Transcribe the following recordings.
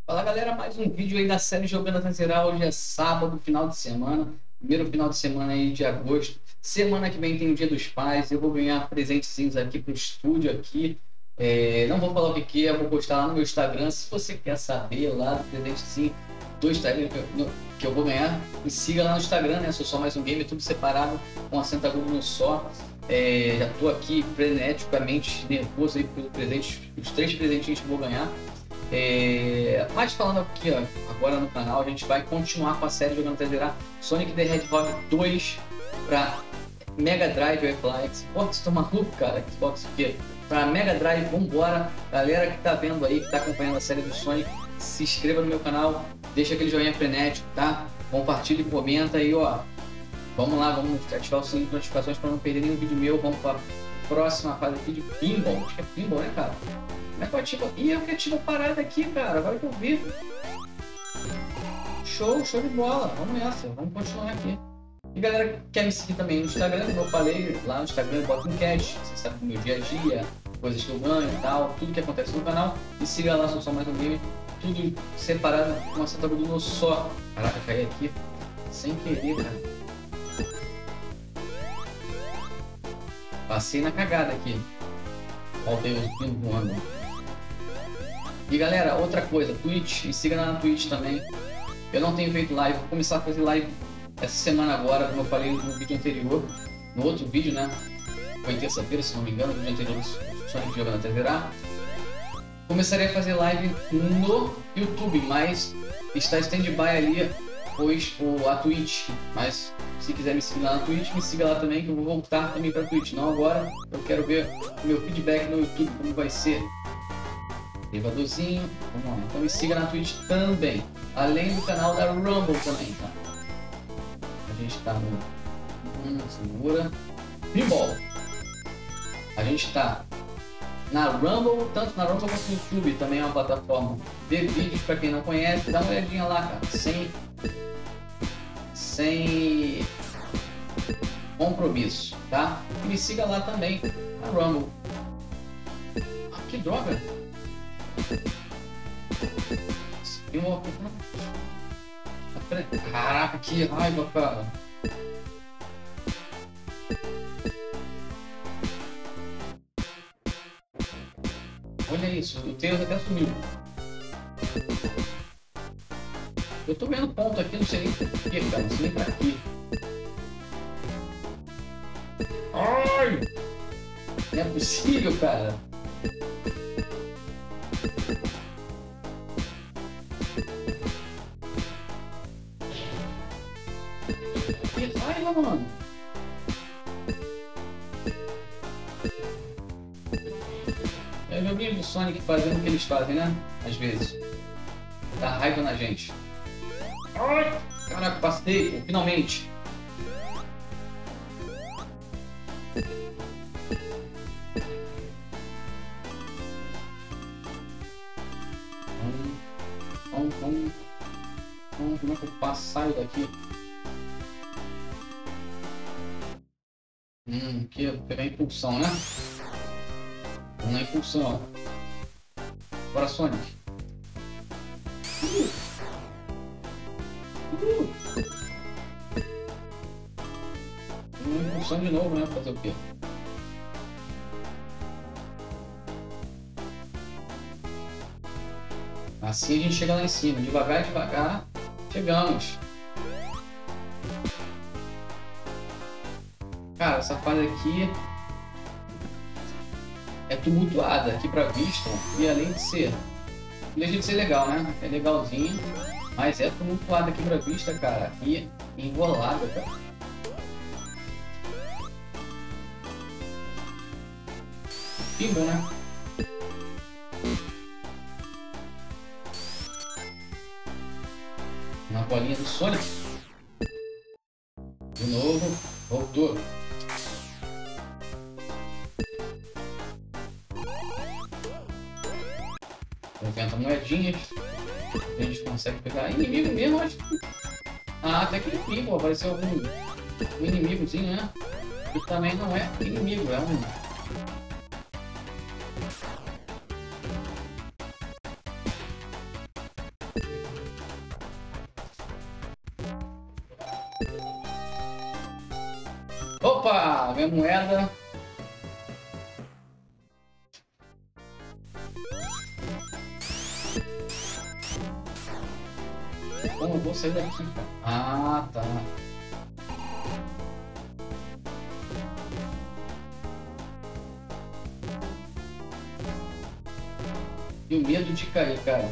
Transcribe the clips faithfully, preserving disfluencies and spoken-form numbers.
Fala galera, mais um vídeo aí da série Jogando Até Zerar. Hoje é sábado, final de semana, primeiro final de semana aí de agosto. Semana que vem tem o Dia dos Pais. Eu vou ganhar presentezinhos aqui pro estúdio aqui. É, não vou falar o que que é, eu vou postar lá no meu Instagram. Se você quer saber lá do presentezinho do Instagram que eu, que eu vou ganhar, me siga lá no Instagram, né? Sou só mais um game, tudo separado, com a Santa Globo no só. É, já tô aqui freneticamente nervoso aí pelos presentes, os três presentinhos que eu vou ganhar. É, mas falando aqui ó, agora no canal, a gente vai continuar com a série Jogando Até Zerar Sonic the Hedgehog dois para Mega Drive ou Xbox. Tô maluco, cara, Xbox o quê? Para Mega Drive, vambora. Galera que tá vendo aí, que tá acompanhando a série do Sonic, se inscreva no meu canal, deixa aquele joinha frenético, tá? Compartilha e comenta aí, ó. Vamos lá, vamos ativar o sininho de notificações para não perder nenhum vídeo meu. Vamos para a próxima fase aqui de Pinball. Acho que é Pinball, né, cara? Como é que eu ativo? Ih, eu que ativo a parada aqui, cara. Agora que eu vi. Show, show de bola. Vamos nessa. Vamos continuar aqui. E galera que quer me seguir também no Instagram, como eu falei, lá no Instagram eu boto um cash. Você sabe do meu dia a dia, coisas que eu ganho e tal, tudo que acontece no canal. E siga lá, sou só mais um game. Tudo separado com uma Santa Globo só. Caraca, caí aqui sem querer, cara. Passei na cagada aqui. Faltei os pinos voando. E galera, outra coisa, Twitch, me siga lá na Twitch também. Eu não tenho feito live, vou começar a fazer live essa semana agora, como eu falei no vídeo anterior. No outro vídeo, né? Foi terça-feira, se não me engano, no vídeo anterior do Sonic Jogando Até Zerar. Começarei a fazer live no YouTube, mas está stand-by ali, pois o, a Twitch. Mas se quiser me seguir lá na Twitch, me siga lá também, que eu vou voltar também para Twitch. Não agora, eu quero ver o meu feedback no YouTube, como vai ser. Elevadorzinho, vamos lá. Então me siga na Twitch também, além do canal da Rumble também, tá? A gente tá no... Hum, segura. Pinball. A gente tá na Rumble, tanto na Rumble quanto no YouTube, também é uma plataforma de vídeos, para quem não conhece, dá uma olhadinha lá, cara, sem... sem compromisso, tá? E me siga lá também, na Rumble. Ah, que droga! Caraca, que raiva, cara! Olha isso, o Tails até sumiu. Eu tô vendo ponto aqui, não sei nem por que, cara, não sei nem pra quê. Ai! Não é possível, cara! Que raiva, mano! É o joguinho do Sonic fazendo o que eles fazem, né? Às vezes. Dá raiva na gente. Ai! Caraca, passei, finalmente! Vamos, vamos, vamos, como é que eu passo, saio daqui? Hum, aqui eu vou pegar a impulsão, né? Vamos na impulsão. Bora, Sonic. Uh! Uh! Uma impulsão de novo, né? Fazer o quê? Assim a gente chega lá em cima, devagar, devagar, chegamos. Cara, essa fase aqui é tumultuada aqui pra vista, e além de ser, não deixa de ser legal, né? É legalzinho, mas é tumultuada aqui pra vista, cara, e enrolada, cara. Pinball, né? Na bolinha do Sonic. De novo. Voltou. noventa moedinhas. A gente consegue pegar inimigo mesmo, acho que... Ah, até que inimigo. Apareceu algum inimigozinho, né? Que também não é inimigo, é um... Opa! Minha moeda. Como eu vou sair daqui, cara? Ah, tá. E o medo de cair, cara.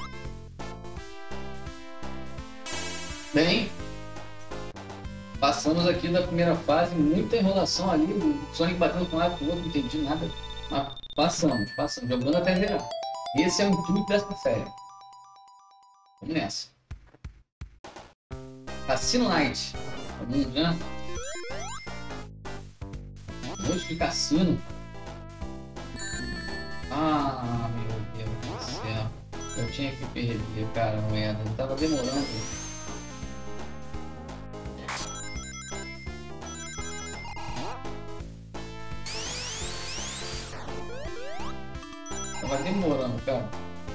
Bem, passamos aqui da primeira fase, muita enrolação ali, o Sonic batendo com um lado pro outro, não entendi nada. Mas passamos, passamos, jogando até zerar. Esse é o intuito dessa série. Vamos nessa. Cassino Night. Vamos, né? Noite de cassino. Ah, meu Deus do céu. Eu tinha que perder, cara, moeda. Eu tava demorando. Tava demorando, cara.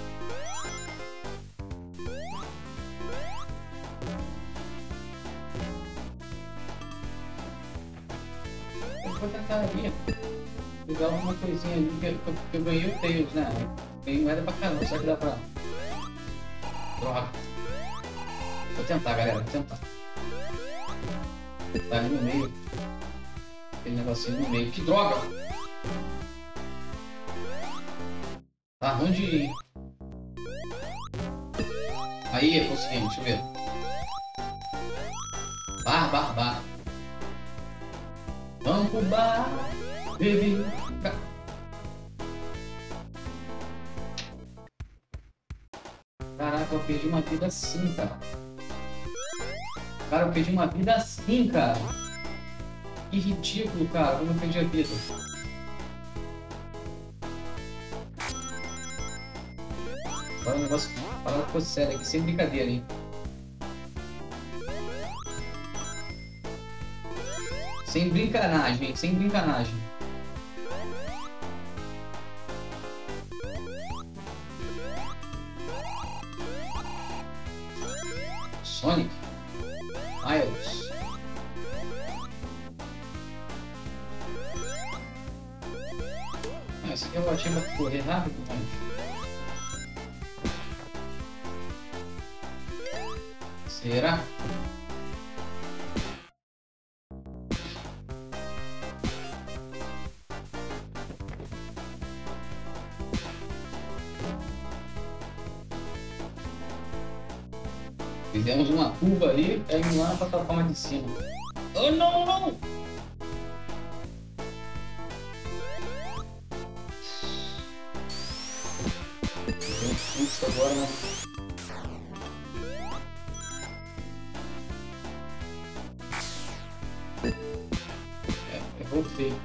Eu vou tentar ali pegar alguma coisinha ali que eu, que eu ganhei o Tails, né? Ganhei moeda pra caramba, só que dá pra... Droga. Vou tentar, galera, vou tentar. Tá ali no meio. Aquele negocinho no meio. Que droga! Tá, onde... Aí, conseguimos, deixa eu ver. Bar, bar, bar. Vamos pro bar, baby. Caraca, eu perdi uma vida assim, cara. Cara, eu perdi uma vida assim, cara. Que ridículo, cara, como eu perdi a vida. Agora o negócio parado ficou sério aqui, sem brincadeira, hein. Sem brincanagem, sem brincanagem. Sonic. Miles. Ah, esse aqui eu bati pra correr rápido, mas... Será? Fizemos uma curva ali, caímos lá na plataforma de cima. Oh, não, não! Tem um susto agora, né? É, eu voltei.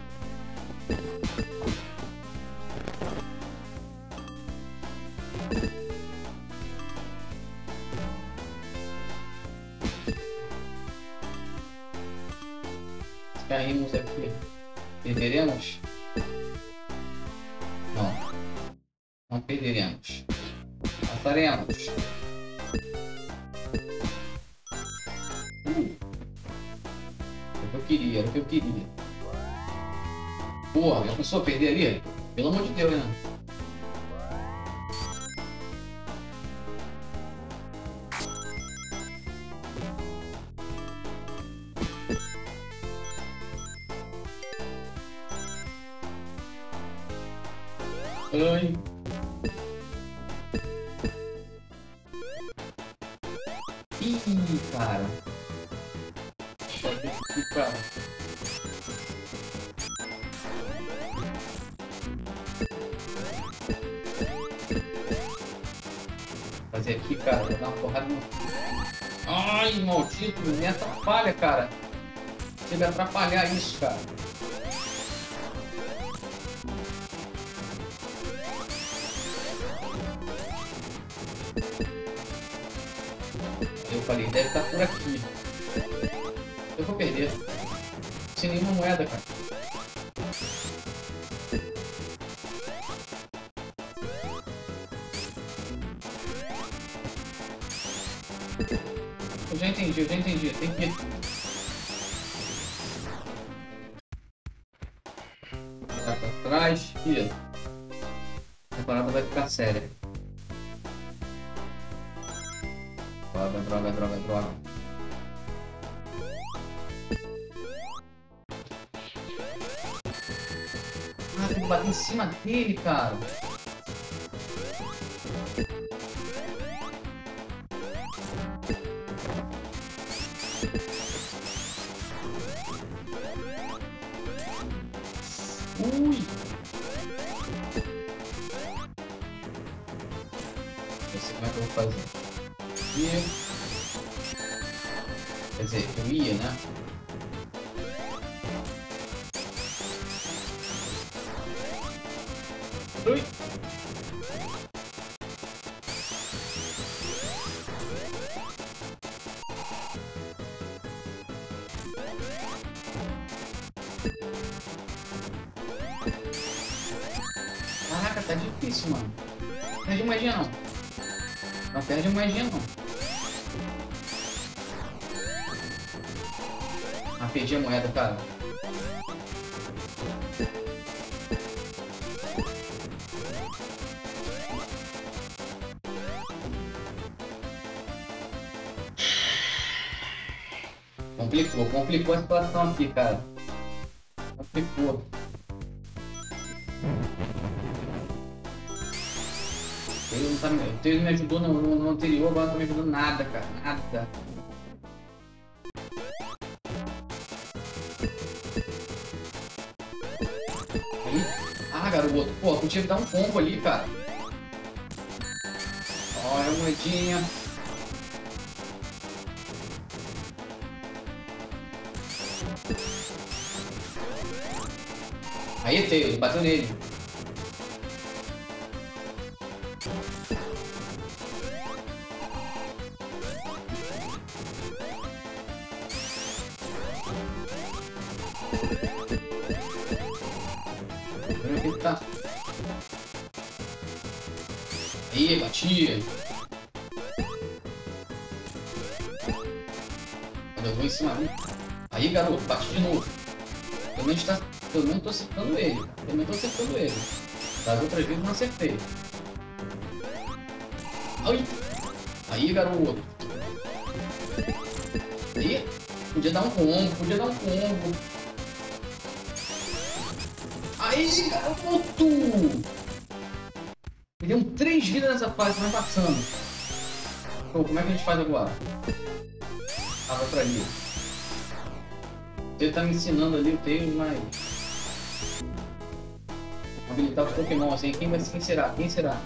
Caímos aqui. Perderemos? Não. Não perderemos. Passaremos. Uh. Era o que eu queria, era o que eu queria. Porra, já pensou a perder ali? Pelo amor de Deus, né? Ai. Ih, cara. Ih, cara. Fazer aqui, cara, vou dar uma porrada no... Ai, maldito, me atrapalha, cara. Você vai atrapalhar isso, cara. Eu falei, deve estar por aqui. Eu vou perder. Sem nenhuma moeda, cara. Eu já entendi, eu já entendi. Tem que... Ih, a temporada vai ficar séria. Droga, droga, droga, droga. Ah, tem que bater em cima dele, cara. Ui! Não sei como é que eu vou fazer. E... Quer dizer, eu ia, né? Ui! Caraca, tá difícil, mano. Perde magia não. Não perde magia não. Ah, perdi a moeda, cara. Complicou, complicou a situação aqui, cara. Complicou. Ele não tá me... Ele me ajudou no, no, no anterior, agora não tá me ajudando nada, cara. Nada. Aí. Ah, garoto. Pô, podia dar um combo ali, cara. Olha a moedinha. Aí, Tails, bateu nele. Tá. Aí, bati. Quando eu vou em cima dele. Aí, garoto, bate de novo. Pelo menos tá. Pelo menos tô acertando ele. Pelo menos tô acertando ele. Das outras vezes não acertei. Ai. Aí, garoto. Aí. Podia dar um combo, podia dar um combo. Aí, garoto! Perdeu três vidas nessa fase, vai passando. Pô, como é que a gente faz agora? Ah, vai pra ali. Ele tá me ensinando ali o Tails, mas... habilitar os Pokémon assim. Quem vai ser? Quem será? Quem será?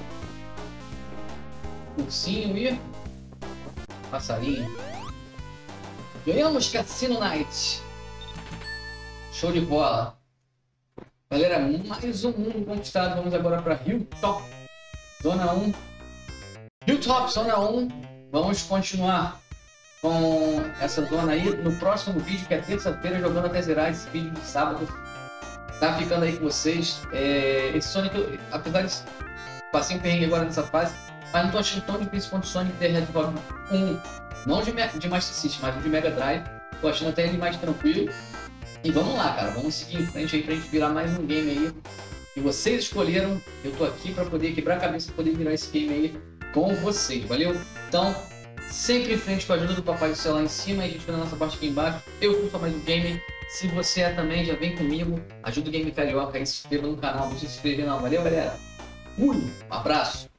Ursinho e... passarinho. Ganhamos Cassino Night! Show de bola! Galera, mais um mundo conquistado. Vamos agora para Hilltop, Zona um. Hilltop, Zona um. Vamos continuar com essa zona aí no próximo vídeo, que é terça-feira, jogando até zerar. Esse vídeo de sábado tá ficando aí com vocês. É, esse Sonic, eu, apesar de passei um perrengue agora nessa fase, mas não tô achando tão difícil quanto o Sonic The Hedgehog um. Não de, de Master System, mas de Mega Drive. Tô achando até ele mais tranquilo. E vamos lá, cara, vamos seguir em frente aí pra gente virar mais um game aí que vocês escolheram. Eu tô aqui pra poder quebrar a cabeça e poder virar esse game aí com vocês, valeu? Então, sempre em frente com a ajuda do Papai do Céu lá em cima, e a gente vai na nossa parte aqui embaixo. Eu sou mais um game. Se você é também, já vem comigo. Ajuda o Game Carioca aí, se inscreva no canal, não se inscrever não, valeu, galera? Fui, um abraço!